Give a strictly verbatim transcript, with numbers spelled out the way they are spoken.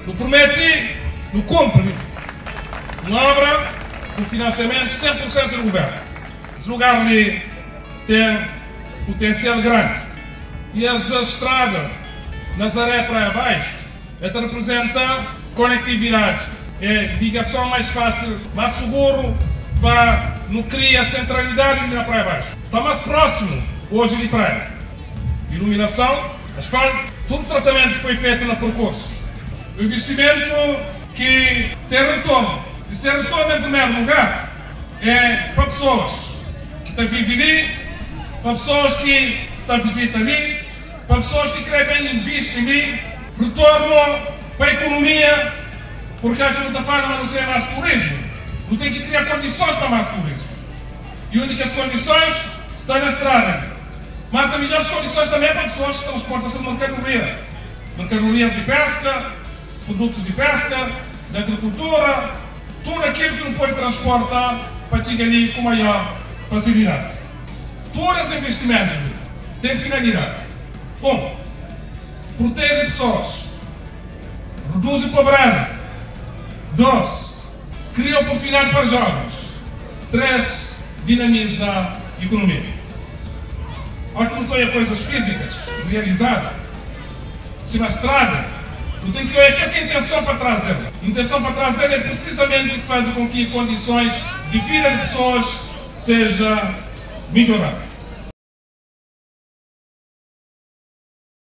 Não promete, não cumpre. Uma obra com financiamento cem por cento do governo. Esse lugar ali tem potencial grande. E essa estrada, Nazaré para baixo, ela representa conectividade. É ligação mais fácil, mais seguro, para não criar centralidade na praia baixo. Está mais próximo hoje de praia. Iluminação, asfalto, todo o tratamento que foi feito no percurso. O investimento que tem retorno. E se retorno em primeiro lugar é para pessoas que estão a viver ali, para pessoas que estão a visitar ali, para pessoas que querem investir ali, retorno para a economia, porque aquilo da forma não cria mais turismo. Não tem que criar condições para mais turismo. E onde que as condições estão na estrada. Mas as melhores condições também para pessoas que transportam essa mercadoria. Mercadorias de pesca, produtos de pesca, da agricultura, tudo aquilo que não pode transportar para chegar ali com maior facilidade. Todos os investimentos têm finalidade. Um, protege pessoas, reduz a pobreza. Dois, cria oportunidade para jovens. Três, dinamiza a economia. Olha que não tem coisas físicas realizadas. Se na estrada, não tem que olhar o que é a intenção para trás dela. A intenção para trás dela é precisamente fazer com que condições de vida de pessoas seja melhoradas.